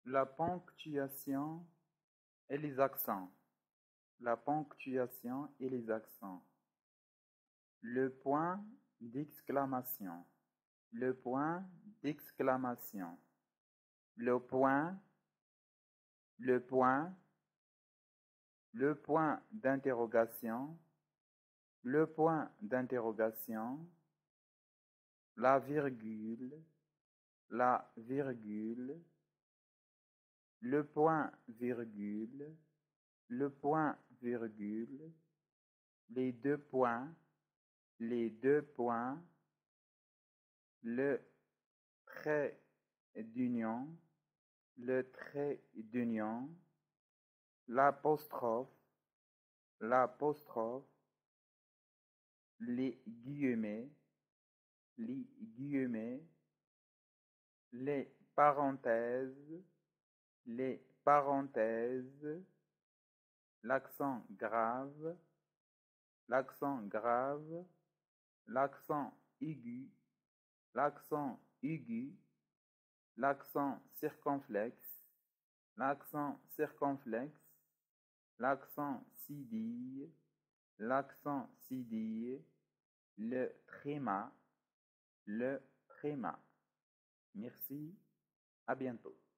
La ponctuation et les accents. La ponctuation et les accents. Le point d'exclamation. Le point d'exclamation. Le point. Le point. Le point d'interrogation. Le point d'interrogation. La virgule. La virgule. Le point virgule. Le point virgule. Les deux points. Les deux points. Le trait d'union. Le trait d'union. L'apostrophe. L'apostrophe. Les guillemets. Les guillemets. Les parenthèses. Les parenthèses. L'accent grave. L'accent grave. L'accent aigu. L'accent aigu. L'accent circonflexe. L'accent circonflexe. L'accent cédille. L'accent cédille. Le tréma. Le tréma. Merci. À bientôt.